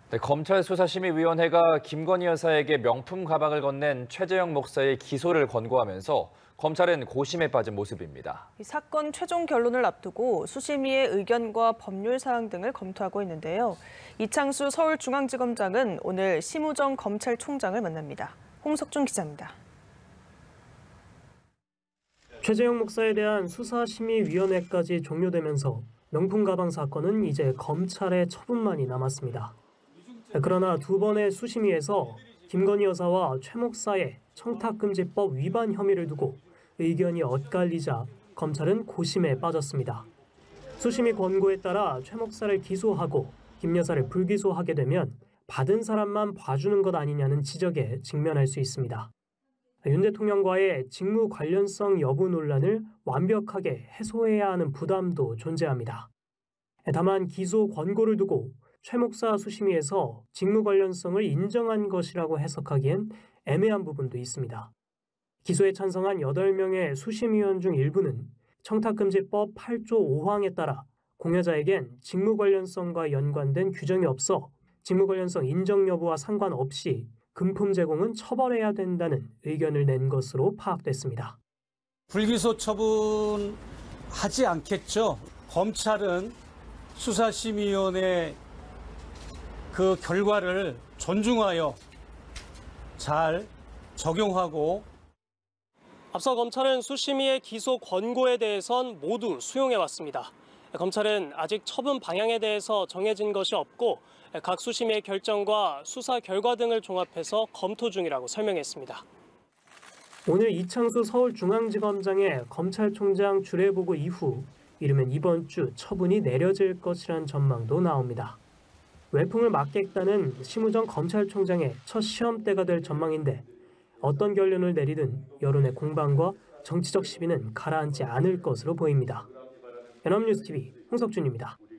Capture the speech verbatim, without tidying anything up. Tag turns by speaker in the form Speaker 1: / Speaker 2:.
Speaker 1: 네, 검찰 수사심의위원회가 김건희 여사에게 명품 가방을 건넨 최재형 목사의 기소를 권고하면서 검찰은 고심에 빠진 모습입니다.
Speaker 2: 이 사건 최종 결론을 앞두고 수심위의 의견과 법률 사항 등을 검토하고 있는데요. 이창수 서울중앙지검장은 오늘 심우정 검찰총장을 만납니다. 홍석준 기자입니다.
Speaker 3: 최재형 목사에 대한 수사심의위원회까지 종료되면서 명품 가방 사건은 이제 검찰의 처분만이 남았습니다. 그러나 두 번의 수심위에서 김건희 여사와 최 목사의 청탁금지법 위반 혐의를 두고 의견이 엇갈리자 검찰은 고심에 빠졌습니다. 수심위 권고에 따라 최 목사를 기소하고 김 여사를 불기소하게 되면 받은 사람만 봐주는 것 아니냐는 지적에 직면할 수 있습니다. 윤 대통령과의 직무 관련성 여부 논란을 완벽하게 해소해야 하는 부담도 존재합니다. 다만 기소 권고를 두고 최 목사 수심위에서 직무 관련성을 인정한 것이라고 해석하기엔 애매한 부분도 있습니다. 기소에 찬성한 여덟 명의 수심위원 중 일부는 청탁금지법 팔 조 오 항에 따라 공여자에겐 직무 관련성과 연관된 규정이 없어 직무 관련성 인정 여부와 상관없이 금품 제공은 처벌해야 된다는 의견을 낸 것으로 파악됐습니다.
Speaker 4: 불기소 처분하지 않겠죠. 검찰은 수사심의위원회 그 결과를 존중하여 잘 적용하고.
Speaker 3: 앞서 검찰은 수심위의 기소 권고에 대해선 모두 수용해왔습니다. 검찰은 아직 처분 방향에 대해서 정해진 것이 없고 각 수심위의 결정과 수사 결과 등을 종합해서 검토 중이라고 설명했습니다. 오늘 이창수 서울중앙지검장의 검찰총장 주례보고 이후 이르면 이번 주 처분이 내려질 것이란 전망도 나옵니다. 외풍을 막겠다는 심우정 검찰총장의 첫 시험대가 될 전망인데 어떤 결론을 내리든 여론의 공방과 정치적 시비는 가라앉지 않을 것으로 보입니다. 연합뉴스티비 홍석준입니다.